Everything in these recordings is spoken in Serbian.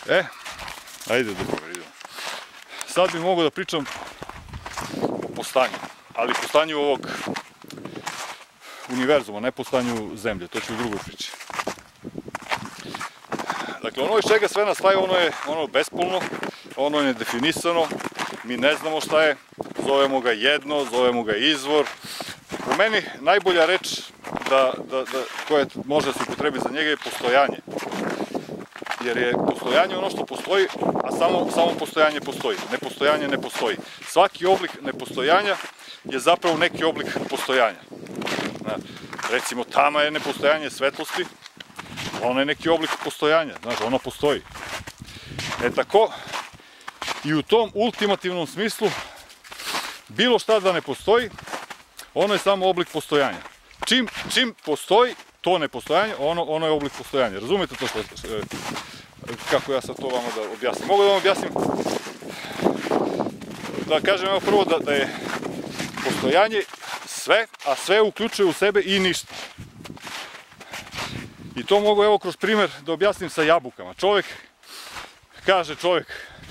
Ajde da idemo. Sad bih mogao da pričam o postanju, ali postanju ovog univerzuma, ne postanju zemlje, to ću u drugoj priči. Dakle, ono iz čega sve nastaje, ono je bespolno, ono je nedefinisano, mi ne znamo šta je, zovemo ga jedno, zovemo ga izvor. Po meni najbolja reč koja može da se upotrebi za njega je postojanje. Jer je postojanje ono što postoji, a samo postojanje postoji. Nepostojanje ne postoji. Svaki oblik nepostojanja je zapravo neki oblik postojanja. Recimo, tama je nepostojanje svetlosti, ona je neki oblik postojanja, znaš, ona postoji. Tako, i u tom ultimativnom smislu, bilo šta da ne postoji, ono je samo oblik postojanja. Čim postoji to nepostojanje, ono je oblik postojanja. Razumete to kako ja sad to vama da objasnim? Mogu da vam objasnim, da kažem evo prvo da je postojanje sve, a sve uključuje u sebe i ništa. I to mogu evo kroz primer da objasnim sa jabukama. Kaže čovjek,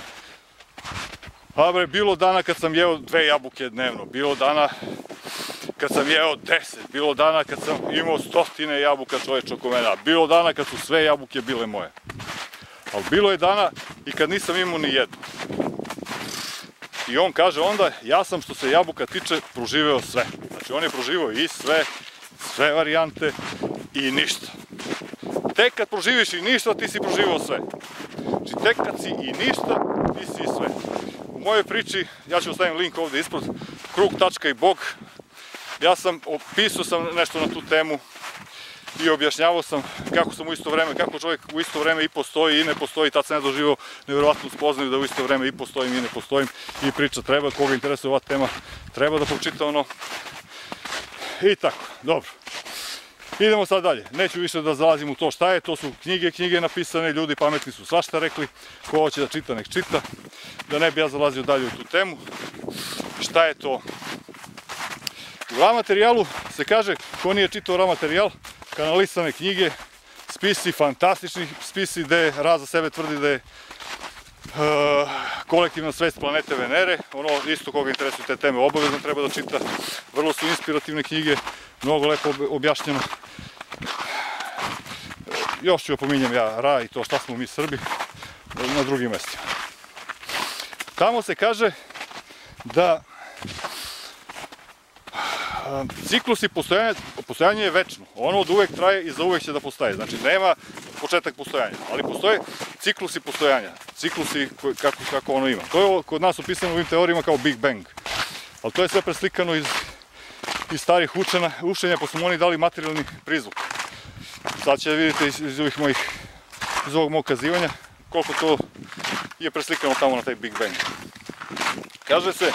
a bre, bilo dana kad sam jeo 2 jabuke dnevno, bilo dana kad sam jeo 10, bilo dana kad sam imao 100 jabuka čoveče oko mene, a bilo dana kad su sve jabuke bile moje. Ali bilo je dana i kad nisam imao ni jednu. I on kaže onda, ja sam što se jabuka tiče proživeo sve. Znači on je proživeo i sve varijante i ništa. Tek kad proživiš i ništa, ti si proživeo sve. Znači tek kad si i ništa, ti si i sve. U mojoj priči, ja ću ostavim link ovde ispod, Krug, tačka i Bog. Ja sam opisao nešto na tu temu i objašnjavao sam kako čovjek u isto vreme i postoji i ne postoji. Tad sam ja doživao nevjerovatnu spoznaju da u isto vreme i postojim i ne postojim. I priča treba, koga interesuje ova tema, treba da pročita ono. I tako, dobro. Idemo sad dalje, neću više da zalazim u to šta je, to su knjige napisane, ljudi pametni su svašta rekli, ko hoće da čita, nek čita, da ne bi ja zalazio dalje u tu temu. Šta je to? U ramaterijalu se kaže, ko nije čitao ramaterijal, kanalisane knjige, spisi, fantastični spisi gde Ra za sebe tvrdi da je kolektivna svest planete Venere, ono isto koga interesuje te teme obavezno treba da čita, vrlo su inspirativne knjige, mnogo lepo objašnjeno. Još ću opominjem ja Ra i to šta smo mi Srbi na drugim mestima. Tamo se kaže da ciklusi postojanje je večno, ono od uvek traje i za uvek će da postaje, znači nema početak postojanja, ali postoje ciklusi postojanja, ciklusi kako ono ima. To je kod nas opisano u ovim teorijama kao Big Bang, ali to je sve preslikano iz starih učenja, pa su mu oni dali materijalni prizvuk. Sad će vidite iz ovog mog kazivanja koliko to je preslikano tamo na taj Big Bang. Kaže se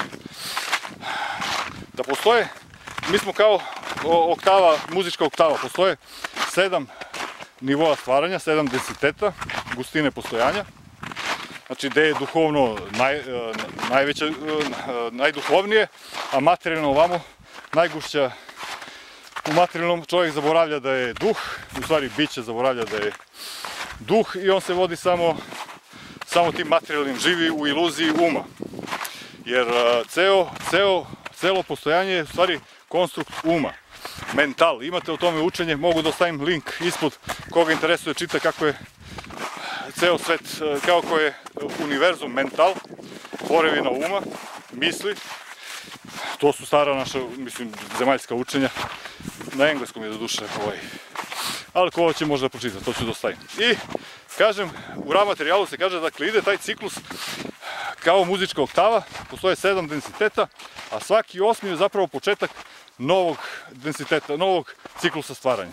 da postoje, mi smo kao oktava, muzička oktava, postoje 7 nivoa stvaranja, 7 densiteta, gustine postojanja, znači gde je duhovno najveće, najduhovnije, a materijalno ovamo najgušća. U materijalnom čovjek zaboravlja da je duh, u stvari biće zaboravlja da je duh i on se vodi samo tim materijalnim, živi u iluziji uma. Jer celo postojanje je u stvari konstrukt uma, mental. Imate o tome učenje, mogu da ostavim link ispod, koga interesuje čita kako je ceo svet, kako je univerzum mental, tvorevina uma, misli. To su stara naša, mislim, zemaljska učenja. Na engleskom je do duše ali ko će možda pročitati, to ću da ostavim. I, kažem, u ramaterijalu se kaže, dakle, ide taj ciklus kao muzička oktava, postoje 7 densiteta, a svaki 8 je zapravo početak novog densiteta, novog ciklusa stvaranja.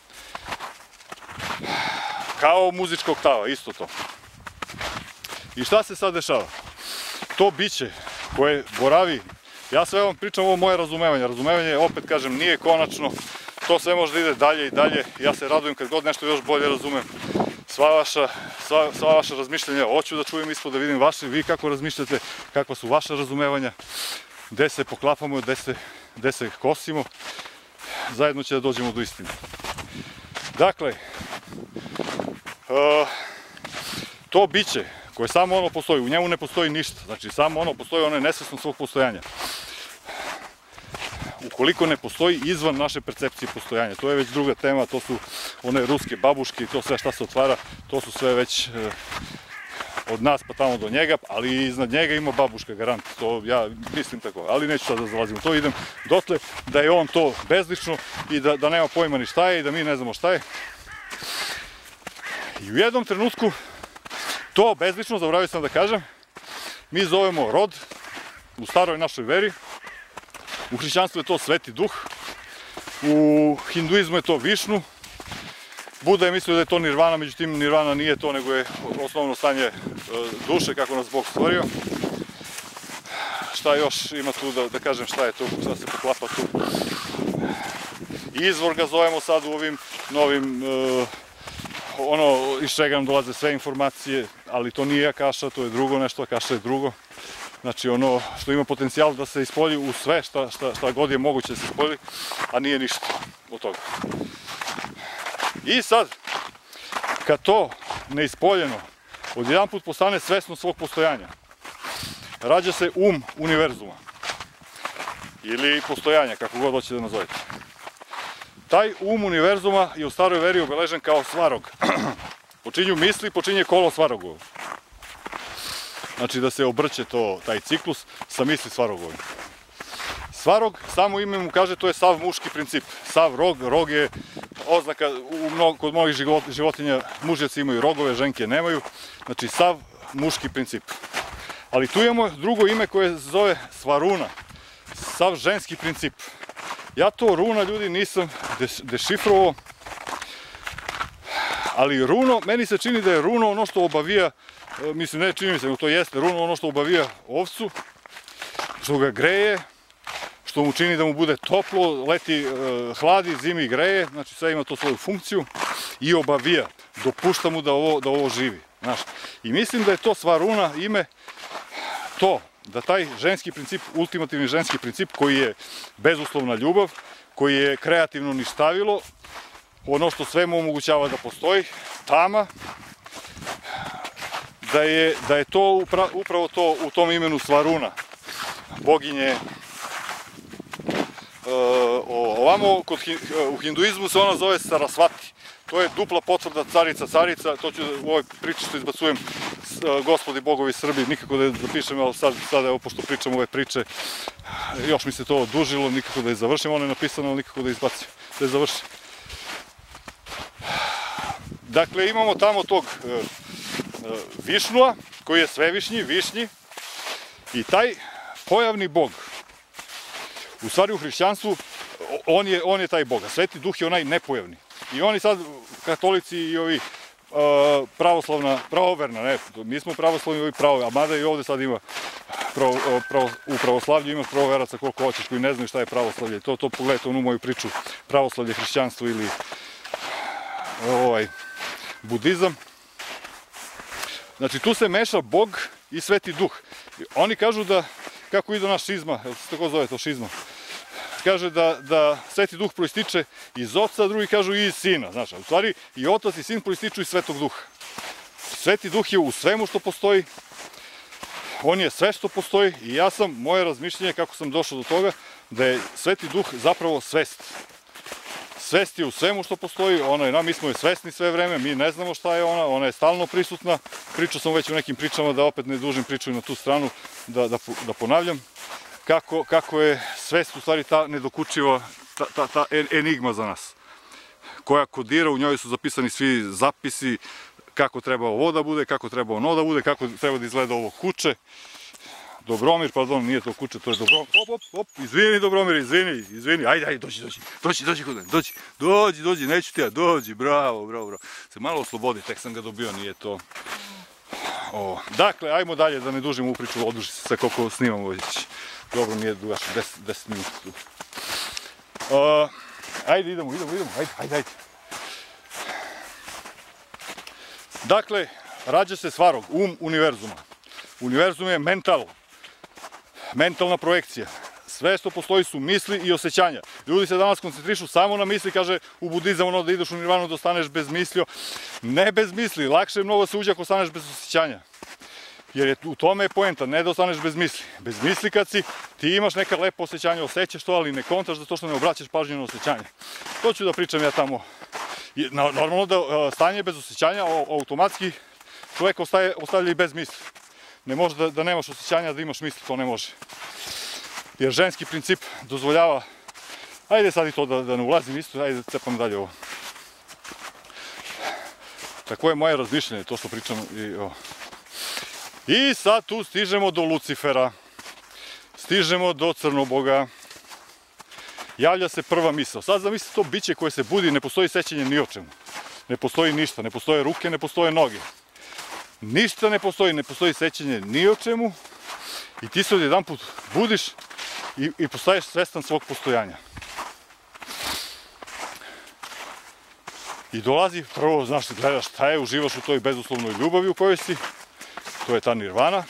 Kao muzička oktava, isto to. I šta se sad dešava? To biće koje boravi, ja sve vam pričam ovo moje razumevanje, razumevanje opet kažem nije konačno, to sve može da ide dalje i dalje, ja se radujem kad god nešto još bolje razumem, sva vaša razmišljanja, hoću da čujem ispod, da vidim vaše, vi kako razmišljate, kakva su vaša razumevanja, gde se poklapamo, gde se kosimo, zajedno će da dođemo do istine. Dakle, to biće koje samo ono postoji, u njemu ne postoji ništa, znači samo ono postoji, ono je nesvesno svog postojanja. Ukoliko ne postoji izvan naše percepcije postojanja, to je već druga tema, to su one ruske babuške i to sve šta se otvara, to su sve već od nas pa tamo do njega, ali iznad njega ima babuška garant, to ja mislim tako, ali neću sad da zalazim u to, idem dotle da je on to bezlično i da nema pojma ni šta je i da mi ne znamo šta je. I u jednom trenutku to bezlično, zaboravio sam da kažem, mi zovemo rod u staroj našoj veri, u hrišćanstvu je to Sveti Duh, u hinduizmu je to Višnu, Buda je mislio da je to nirvana, međutim nirvana nije to, nego je osnovno stanje duše, kako nas Bog stvorio. Šta još ima tu da kažem, šta je to, šta se poklapa tu. Izvor ga zovemo sad u ovim novim, ono iz čega nam dolaze sve informacije, ali to nije Akaša, to je drugo nešto, Akaša je drugo. Znači ono što ima potencijal da se ispolji u sve šta god je moguće da se ispolji, a nije ništa od toga. I sad, kad to neispoljeno odjedan put postane svesno svog postojanja, rađa se univerzuma. Ili postojanja, kako god hoćete da nazovete. Taj univerzuma je u staroj veri obeležen kao svarog. Počinju misli, počinje kolo svarogovo. Znači da se obrće taj ciklus sa misli svarogovim. Svarog, samo ime mu kaže, to je sav muški princip. Sav rog, rog je oznaka, kod mnogih životinja mužjaci imaju rogove, ženke nemaju. Znači sav muški princip. Ali tu imamo drugo ime koje se zove svaruna. Sav ženski princip. Ja to runa, ljudi, nisam dešifrovao. Ali runo, meni se čini da je runo ono što obavija, mislim ne čini mi se, to jeste runo ono što obavija ovcu, što ga greje, što mu čini da mu bude toplo, leti hladi, zimi greje, znači sve ima to svoju funkciju i obavija, dopušta mu da ovo živi. I mislim da je to svaruna ime to, da taj ženski princip, ultimativni ženski princip koji je bezuslovna ljubav, koji je kreativno ništavilo, ono što sve mu omogućava da postoji, tama, da je to upravo to u tom imenu Svaruna, boginje. Ovamo u hinduizmu se ona zove Sarasvati. To je dupla potvrda carica, to ću u ovoj priči što izbacujem Gospodi bogovi Srbi, nikako da je zapišem, ali sad evo, pošto pričam ove priče, još mi se to odužilo, nikako da je završim, ono je napisano, ali nikako da je izbacim, da je završim. Dakle, imamo tamo tog Višnua, koji je svevišnji, višnji, i taj pojavni bog, u stvari u hrišćanstvu, on je taj bog, a Sveti Duh je onaj nepojavni. I oni sad, katolici i ovi pravoverna, ne, mi smo pravoslavni, ovi pravo, a mada i ovde sad ima u pravoslavlju ima pravoveraca koliko hoćeš, koji ne znaju šta je pravoslavlje. To pogledajte onu moju priču, pravoslavlje, hrišćanstvo ili budizam. Znači tu se meša Bog i Sveti Duh. Oni kažu da, kako ide naš šizma, jel se tako zove to šizma, kaže da Sveti Duh proističe iz Oca, drugi kažu i iz Sina. Znači, u stvari i Otac i Sin proističu iz Svetog Duha. Sveti Duh je u svemu što postoji, on je sve što postoji i moje razmišljenje kako sam došao do toga, da je Sveti Duh zapravo svest. Svest je u svemu što postoji, mi smo je svesni sve vreme, mi ne znamo šta je ona je stalno prisutna. Pričao sam već u nekim pričama, da opet ne dužim priču na tu stranu, da ponavljam. Kako je svest u stvari ta nedokučiva, ta enigma za nas, koja kodira, u njoj su zapisani svi zapisi, kako treba ovo da bude, kako treba ono da bude, kako treba da izgleda ovo kuće. Dobromir, pardon, nije to kuće, to je Dobromir. Izvini Dobromir, izvini, ajde, dođi kod mene, dođi, neću ti ja, dođi, bravo. Se malo oslobodi, tek sam ga dobio, nije to. Dakle, ajmo dalje, da ne dužim u priču, oduži se sve koliko snimamo već. Dobro, nije dugaš, 10 minuta tu. Ajde, idemo, ajde. Dakle, rađa se svarog, univerzuma. Univerzum je mentalna projekcija. Sve što postoji su misli i osjećanja. Ljudi se danas koncentrišu samo na misli, kaže u budizam da ideš u nirvanu, da ostaneš bez mislio. Ne bez misli, lakše je mnogo se uđe ako ostaneš bez osjećanja. Jer je u tome je poenta, ne da ostaneš bez misli. Bez misli kad si, ti imaš neka lepo osjećanje, osjećaš to, ali ne kontaš zato što ne obraćaš pažnju na osjećanje. To ću da pričam ja tamo. Normalno da stanje bez osjećanja, automatski čovjek ostavlja i bez misli. Ne može da nemaš osjećanja, da imaš misli, to ne može. Jer ženski princip dozvoljava, ajde sad i to da ne ulazim isto, ajde da cepam dalje ovo. Tako je moje razmišljanje, to što pričam i ovo. I sad tu stižemo do Lucifera, stižemo do Crnoboga, javlja se prva misao. Sad zamislite to biće koje se budi, ne postoji sećanje ni o čemu, ne postoji ništa, ne postoje ruke, ne postoje noge. Ništa ne postoji sećanje ni o čemu i ti se odjedanput budiš i postaješ svestan svog postojanja. I dolazi, prvo, znaš, gledaš šta je, uživaš u toj bezuslovnoj ljubavi u kojoj si, to je ta nirvana.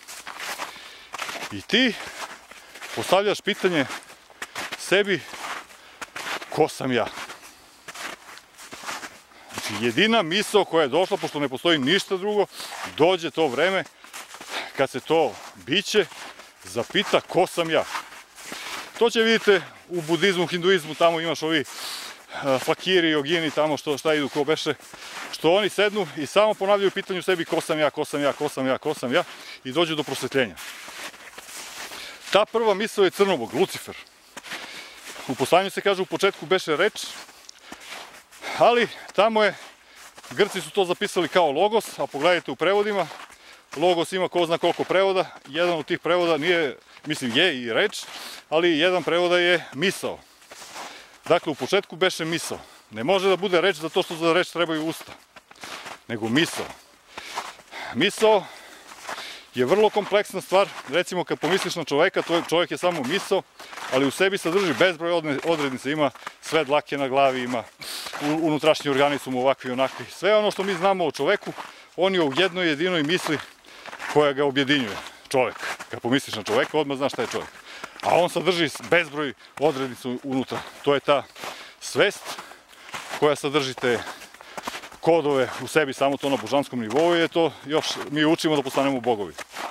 I ti postavljaš pitanje sebi, ko sam ja? Znači, jedina misao koja je došla, pošto ne postoji ništa drugo, dođe to vreme kad se to biće zapita ko sam ja. To će vidite u budizmu, hinduizmu, tamo imaš ovi fakiri, jogini, tamo šta idu, ko beše, što oni sednu i samo ponavljaju pitanju sebi ko sam ja, ko sam ja, ko sam ja, ko sam ja i dođu do prosvetljenja. Ta prva misao je Crnobog, Lucifer. U poslanju se kaže u početku beše reč, ali tamo je, Grci su to zapisali kao logos, a pogledajte u prevodima, logos ima ko zna koliko prevoda, jedan od tih prevoda nije, mislim je i reč, ali jedan prevoda je misao. Dakle, u početku beše misao. Ne može da bude reč zato što za reč trebaju usta, nego misao. Misao je vrlo kompleksna stvar. Recimo, kad pomisliš na čoveka, čovjek je samo misao, ali u sebi sadrži bezbroj odrednica. Ima sve dlake na glavi, ima unutrašnji organi su mu ovakvi i onakvi. Sve ono što mi znamo o čoveku, on je u jednoj jedinoj misli koja ga objedinjuje. Čovek. Kad pomisliš na čoveka, odmah znaš šta je čovek. A on sadrži bezbroj odrednica unutra. To je ta svest koja sadrži te kodove u sebi, samo to na božanskom nivou je to još mi učimo da postanemo bogovi.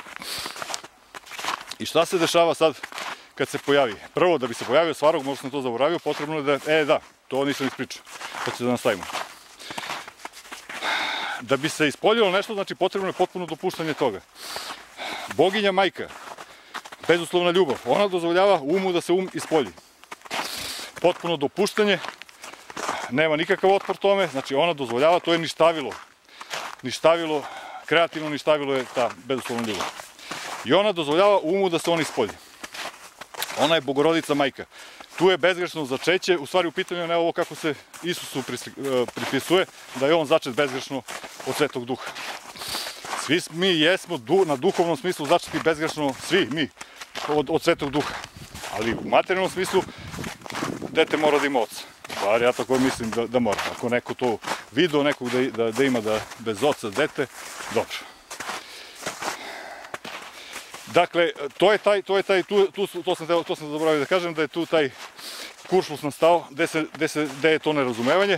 I šta se dešava sad kad se pojavi? Prvo, da bi se pojavio svarog, možda sam to zaboravio, potrebno je da, to nisam ispričao, pa ću da nastavimo. Da bi se ispoljilo nešto, znači potrebno je potpuno dopuštanje toga. Boginja majka, bezuslovna ljubav, ona dozvoljava umu da se ispolji. Potpuno dopuštanje, nema nikakav otpor tome, znači ona dozvoljava, to je ništavilo. Ništavilo, kreativno ništavilo je ta bezuslovna ljubav. I ona dozvoljava umu da se on ispolji. Ona je Bogorodica majka. Tu je bezgrešno začeće, u stvari u pitanju ne ovo kako se Isusu pripisuje, da je on začet bezgrešno od Svetog Duha. Svi mi jesmo na duhovnom smislu začeti bezgrešno, svi mi, od Svetog Duha. Ali u materijalnom smislu, dete mora da ima oca. Bar ja tako mislim da mora. Ako neko to video, nekog da ima bez oca dete, dobro. Dakle, to sam zaboravio da kažem, da je tu taj kuršlus nastao, gde je to nerazumevanje.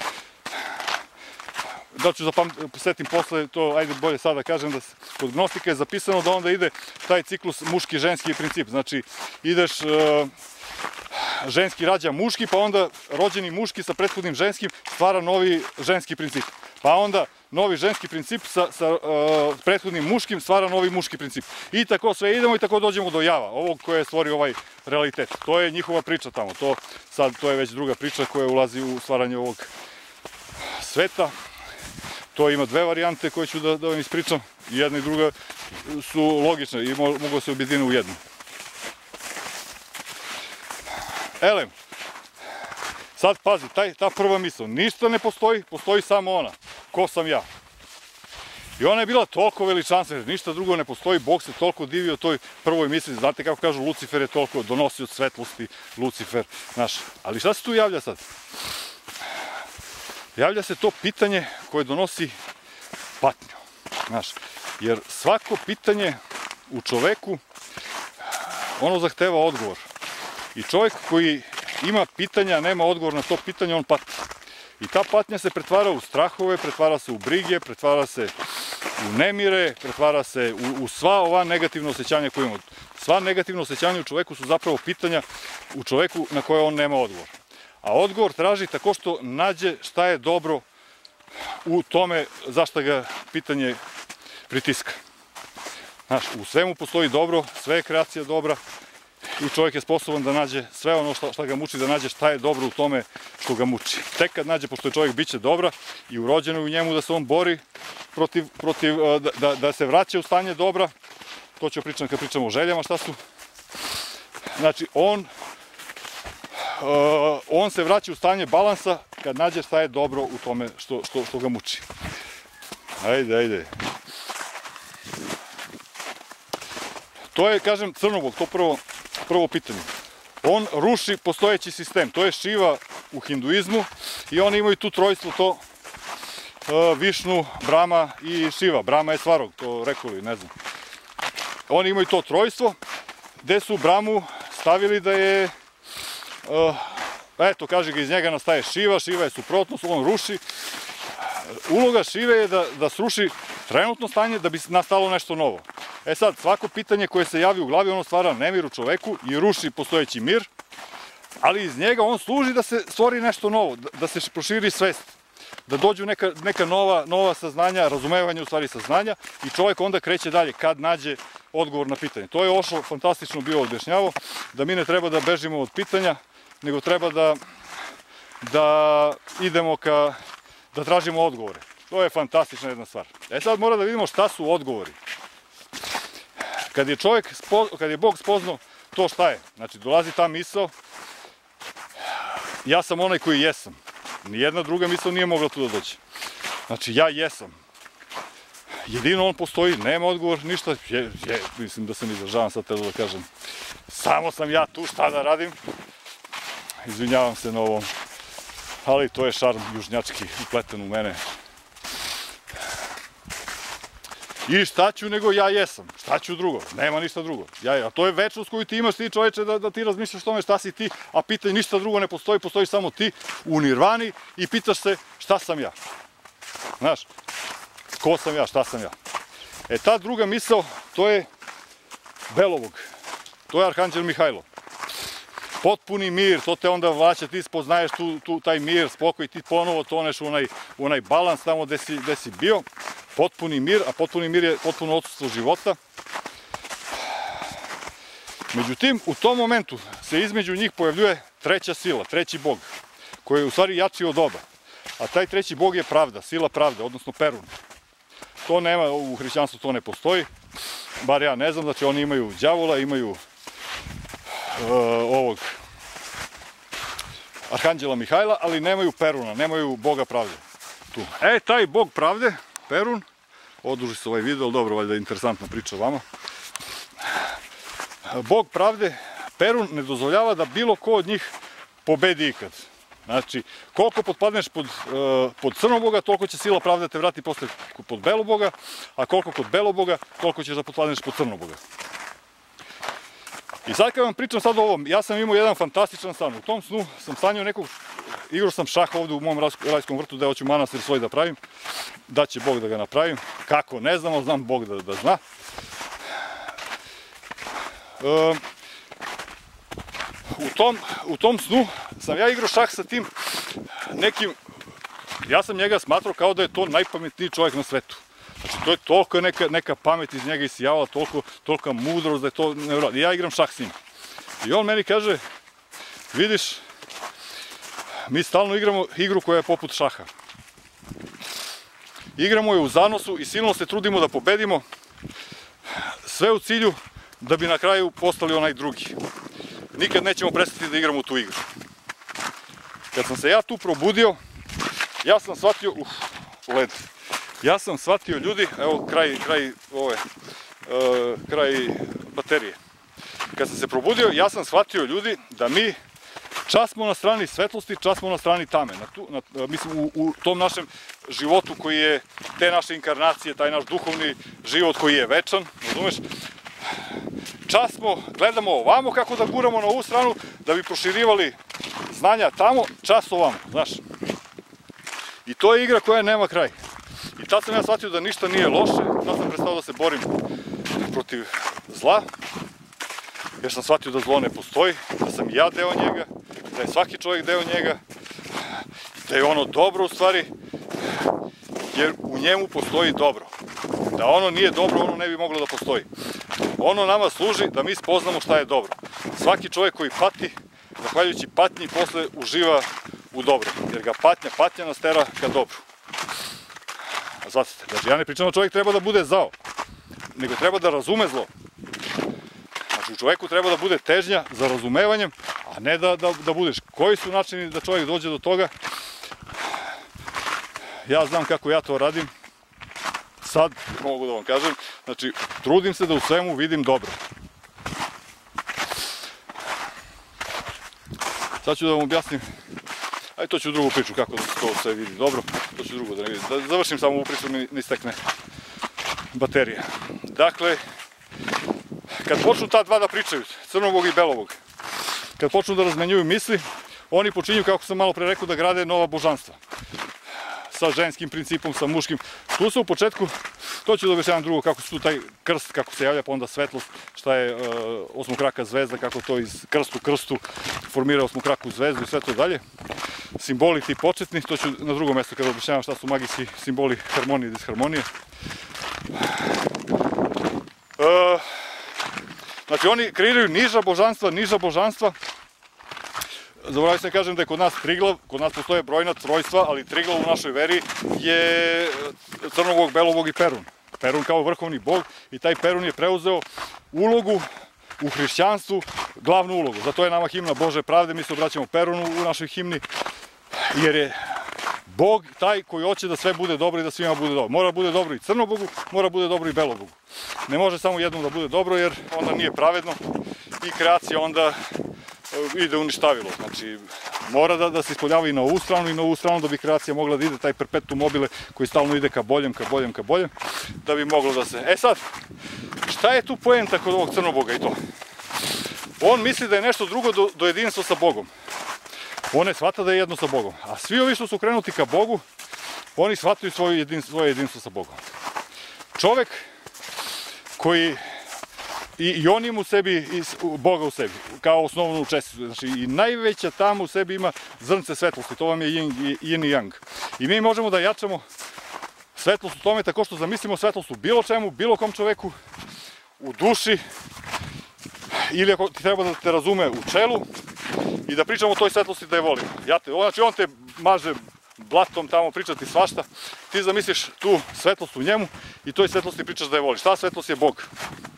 Da ću setim posle, to ajde bolje sada kažem, da kod gnostika je zapisano da onda ide taj ciklus muški-ženski princip. Znači, ideš, ženski rađa muški, pa onda rođeni muški sa prethodnim ženskim stvara novi ženski princip. Pa onda novi ženski princip sa prethodnim muškim stvara novi muški princip. I tako sve idemo i tako dođemo do java, ovog koje je stvorio ovaj realitet. To je njihova priča tamo, to je već druga priča koja ulazi u stvaranje ovog sveta. To ima dve varijante koje ću da vam ispričam. Jedna i druga su logične i mogu se objediniti u jednu. Elem, sad pazi, ta prva misao, ništa ne postoji, postoji samo ona, ko sam ja. I ona je bila toliko veličanstvena, ništa drugo ne postoji, Bog se toliko divio toj prvoj misli, znate kako kažu, Lucifer je toliko donosio svetlosti, Lucifer, znaš. Ali šta se tu javlja sad? Javlja se to pitanje koje donosi patnju, znaš. Jer svako pitanje u čoveku, ono zahteva odgovor. I čovjek koji ima pitanja, nema odgovor na to pitanje, on pati. I ta patnja se pretvara u strahove, pretvara se u brige, pretvara se u nemire, pretvara se u sva ova negativna osjećanja koje imamo. Sva negativna osjećanja u čoveku su zapravo pitanja u čoveku na koje on nema odgovor. A odgovor traži tako što nađe šta je dobro u tome zašto ga pitanje pritiska. Znaš, u svemu postoji dobro, sve je kreacija dobra i čovjek je sposoban da nađe sve ono što ga muči, da nađe šta je dobro u tome što ga muči. Tek kad nađe, pošto je čovjek biće dobra i urođeno u njemu da se on bori da se vraća u stanje dobra, to ću pričati kad pričamo o željama šta su. Znači, on se vraća u stanje balansa kad nađe šta je dobro u tome što ga muči. Ajde. To je, kažem, Crnobog, to prvo pitanje. On ruši postojeći sistem, to je Šiva u hinduizmu i oni imaju tu trojstvo, to Višnu, Brama i Šiva. Brama je Svarog, to rekao li, ne znam. Oni imaju to trojstvo, gde su Bramu stavili da je, eto, kaže ga, iz njega nastaje Šiva, Šiva je suprotnost, on ruši. Uloga Šive je da sruši trenutno stanje da bi nastalo nešto novo. E sad, svako pitanje koje se javi u glavi, ono stvara nemir u čoveku i ruši postojeći mir, ali iz njega on služi da se stvori nešto novo, da se proširi svest, da dođu neka nova saznanja, razumevanje u stvari saznanja i čovjek onda kreće dalje kad nađe odgovor na pitanje. To je Ošo fantastično bio objašnjavao, da mi ne treba da bežimo od pitanja, nego treba da idemo da tražimo odgovore. To je fantastična jedna stvar. E sad mora da vidimo šta su odgovori. Kad je Bog spoznao to šta je, znači dolazi ta misao, ja sam onaj koji jesam. Nijedna druga misao nije mogla tu da dođe. Znači ja jesam. Jedino on postoji, nema odgovor, ništa. Mislim da se ne izražavam sad telo da kažem. Samo sam ja tu, šta da radim? Izvinjavam se na ovom. Ali to je šarm južnjački upleten u mene. I šta ću nego ja jesam, šta ću drugo, nema ništa drugo. A to je večnost koju ti imaš, ti čoveče, da ti razmišljaš o tome šta si ti, a pitanje ništa drugo ne postoji, postoji samo ti u nirvani i pitaš se šta sam ja. Znaš, ko sam ja, šta sam ja. E ta druga misao, to je Belovog, to je Arhanđel Mihajlo. Potpuni mir, to te onda vraća, ti spoznaješ taj mir, spokoj, ti ponovo toneš u onaj balans tamo gde si bio. Potpuni mir, a potpuni mir je potpuno odsustvo života. Međutim, u tom momentu se između njih pojavljuje treća sila, treći bog, koji je u stvari jači od oba. A taj treći bog je pravda, sila pravde, odnosno Perun. To nema, u hrišćanstvu to ne postoji, bar ja ne znam, znači oni imaju đavola, imaju ovog Arhanđela Mihajla, ali nemaju Peruna, nemaju boga pravde tu. E, taj bog pravde, Perun, oduži se ovaj video, ali dobro, valjda je interesantna priča vama. Bog pravde, Perun, ne dozvoljava da bilo ko od njih pobedi ikad. Znači, koliko potpadneš pod crnog boga, toliko će sila pravde te vrati posle pod belog boga, a koliko kod belog boga, toliko ćeš da potpadneš pod crnog boga. I sad kad vam pričam sad o ovom, ja sam imao jedan fantastičan san. U tom snu sam sanjao igrao sam šah ovde u mom rajskom vrtu gde hoću manastir svoj da pravim. Da će Bog da ga napravim. Kako, ne znam, ali znam Bog da zna. U tom snu sam ja igrao šah sa tim nekim, ja sam njega smatrao kao da je to najpametniji čovjek na svetu. Znači, to je toliko neka pamet iz njega isijavala, tolika mudrost da je to nevjerojatno. I ja igram šah s njim. I on meni kaže, vidiš, mi stalno igramo igru koja je poput šaha. Igramo je u zanosu i silno se trudimo da pobedimo, sve u cilju da bi na kraju postali onaj drugi. Nikad nećemo prestati da igramo u tu igru. Kad sam se ja tu probudio, ja sam shvatio, led. Ja sam shvatio ljudi, evo kraj baterije. Kad sam se probudio, ja sam shvatio ljudi da mi čas smo na strani svetlosti, čas smo na strani tame. Mislim, u tom našem životu koji je, te naše inkarnacije, taj naš duhovni život koji je večan, razumeš? Čas smo, gledamo ovamo kako da guramo na ovu stranu, da bi proširivali znanja tamo, čas ovamo, znaš. I to je igra koja nema kraj. I tad sam ja shvatio da ništa nije loše, tad sam prestao da se borim protiv zla, jer sam shvatio da zlo ne postoji, da sam ja deo njega, da je svaki čovjek deo njega, da je ono dobro u stvari, jer u njemu postoji dobro. Da ono nije dobro, ono ne bi moglo da postoji. Ono nama služi da mi spoznamo šta je dobro. Svaki čovjek koji pati, zahvaljujući patnji, posle uživa u dobro, jer ga patnja nas tera ka dobru. Zvatite, znači ja ne pričam da čovjek treba da bude zao, nego treba da razume zlo. Znači u čovjeku treba da bude težnja za razumevanjem, a ne da budeš. Koji su načini da čovjek dođe do toga? Ja znam kako ja to radim. Sad mogu da vam kažem, znači trudim se da u svemu vidim dobro. Sad ću da vam objasnim, ajde to ću drugu priču kako da se to sve vidi dobro, to ću drugo da ne vidim. Da završim samo ovu priču, ne istekne baterija. Dakle, kad počnu ta dva da pričaju, crnovog i belovog, kad počnu da razmenjuju misli, oni počinju, kako sam malo pre rekao, da grade nova božanstva. Sa ženskim principom, sa muškim. Tu se u početku, to ću da objašnjavam drugo, kako se tu taj krst, kako se javlja, pa onda svetlost, šta je osmokraka zvezda, kako to iz krstu formira osmokraku zvezdu i sve to dalje. Simboli ti početni, to ću na drugom mjestu kada objašnjavam šta su magijski simboli harmonije i disharmonije. Znači oni kreiraju niža božanstva. Zaboravio sam da kažem da je kod nas Triglav, kod nas postoje brojna trojstva, ali Triglav u našoj veri je crnovog, belovog i Perun. Perun kao vrhovni bog i taj Perun je preuzeo ulogu u hrišćanstvu, glavnu ulogu. Zato je nama himna Bože pravde, mi se obraćamo Perunu u našoj himni, jer je Bog taj koji hoće da sve bude dobro i da svima bude dobro. Mora bude dobro i crnobogu, mora bude dobro i belobogu. Ne može samo jednom da bude dobro, jer onda nije pravedno i kreacija onda ide uništavilo. Znači, mora da se ispoljava i na ovu stranu da bi kreacija mogla da ide, taj perpetuum mobile koji stalno ide ka boljem, da bi moglo da se... E sad, šta je tu poenta kod ovog crnoboga i to? On misli da je nešto drugo do jedinstva sa Bogom. On ne shvata da je jedno sa Bogom. A svi ovi što su krenuti ka Bogu, oni shvataju svoje jedinstvo sa Bogom. Čovek koji i on ima u sebi i Boga u sebi, kao osnovnu česticu. Znači i najveća tamo u sebi ima zrnce svetlosti, to vam je yin i yang. I mi možemo da jačamo svetlost u tome tako što zamislimo svetlost u bilo čemu, bilo kom čoveku, u duši, ili ako ti treba da te razume u čelu i da pričamo o toj svetlosti da je volimo. Znači on te maže blatom tamo, pričati svašta, ti zamisliš tu svetlost u njemu i toj svetlosti pričaš da je voliš. Ta svetlost je Bog.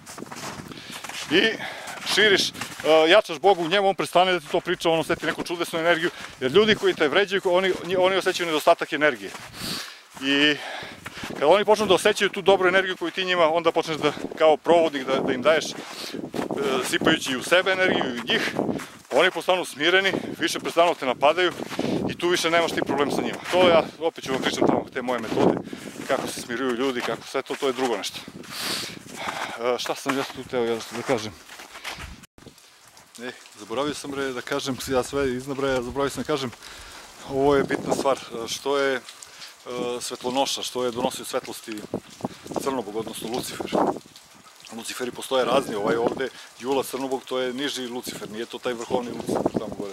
I širiš, jačaš Bogu u njemu, on prestane da ti to priča, on osjeti neku čudesnu energiju, jer ljudi koji te vređaju, oni osjećaju nedostatak energije. I kada oni počnu da osjećaju tu dobru energiju koju ti njima, onda počneš da, kao provodnik, da im daješ, sipajući i u sebe energiju i u njih, oni postanu smireni, više prestanu te napadaju i tu više nemaš ti problem sa njima. To ja, opet ću vam pričam tamo te moje metode, kako se smiruju ljudi, kako sve to, to je drugo nešto. Šta sam ja tu teo da kažem? Zaboravio sam da kažem, ja sve iznabraja, zaboravio sam da kažem, ovo je bitna stvar, što je svetlonoša, što je donosio svetlosti crnobog, odnosno Lucifer. Luciferi postoje razni, ovaj ovde Jula Crnobog, to je niži Lucifer, nije to taj vrhovni Lucifer tamo gore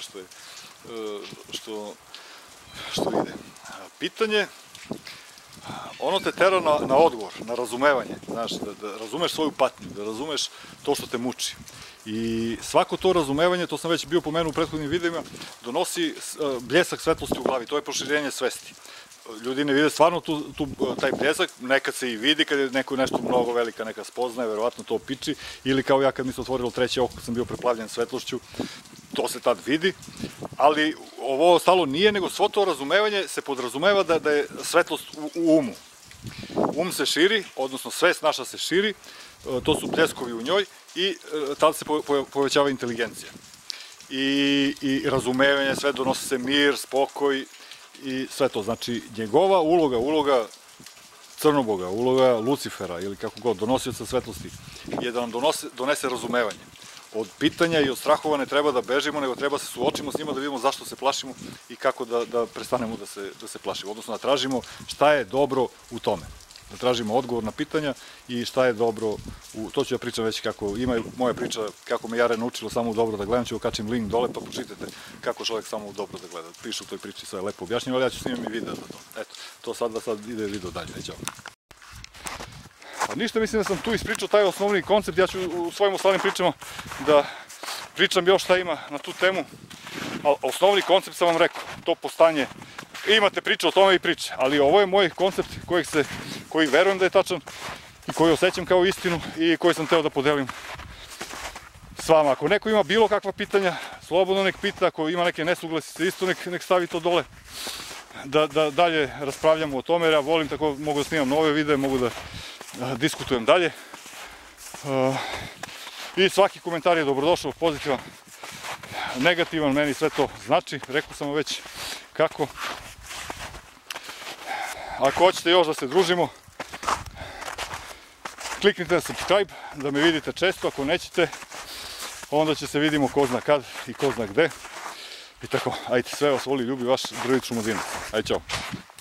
što ide. Pitanje, ono te tera na odgovor, na razumevanje, znaš, da razumeš svoju patnju, da razumeš to što te muči. I svako to razumevanje, to sam već bio pomenuo u prethodnim videima, donosi bljesak svetlosti u glavi, to je proširenje svesti. Ljudi ne vide stvarno taj bljesak, nekad se i vidi kad je neko nešto mnogo velika neka spoznaje, verovatno to piči, ili kao ja kad mi se otvorilo treće oko, kad sam bio preplavljen svetlošću, to se tad vidi, ali ovo ostalo nije, nego svo to razumevanje se podrazumeva da je svetlost u umu. Um se širi, odnosno svest naša se širi, to su bljeskovi u njoj i tada se povećava inteligencija. I razumevanje, sve donosi se mir, spokoj i sve to. Znači, njegova uloga Crnoboga, uloga Lucifera ili kako god, donosioca svetlosti, je da nam donese razumevanje. od pitanja i od strahova ne treba da bežimo, nego treba se suočimo s njima da vidimo zašto se plašimo i kako da prestanemo da se plašimo. Odnosno da tražimo šta je dobro u tome. Da tražimo odgovor na pitanja i šta je dobro, to ću ja pričam već kako ima moja priča, kako me Jare naučilo samo u dobro da gledam, ću okačim link dole pa pročitajte kako čovjek samo u dobro da gleda. Pišu u toj priči, sve je lepo objašnjeno, ali ja ću snimam i video za to. Eto, to sad ide video dalje, ćao. Ništa, mislim da sam tu ispričao taj osnovni koncept, ja ću u svojim ostalim pričama da pričam još šta ima na tu temu, ali osnovni koncept sam vam rekao, to postanje, imate priče o tome i priče, ali ovo je moj koncept koji verujem da je tačan i koji osjećam kao istinu i koji sam teo da podelim s vama. Ako neko ima bilo kakva pitanja, slobodno nek pita, ako ima neke nesuglasice isto nek stavi to dole, da dalje raspravljamo o tome, jer ja volim tako, mogu da snimam nove videe, mogu da diskutujem dalje i svaki komentar je dobrodošao, pozitivan, negativan, meni sve to znači, rekao sam vam već kako. Ako hoćete još da se družimo, kliknite na subscribe da me vidite često, ako nećete onda će se vidimo ko zna kad i ko zna gde i tako, ajde, sve vas voli, ljubi vaš Druid Šumadinac, ajde, čao.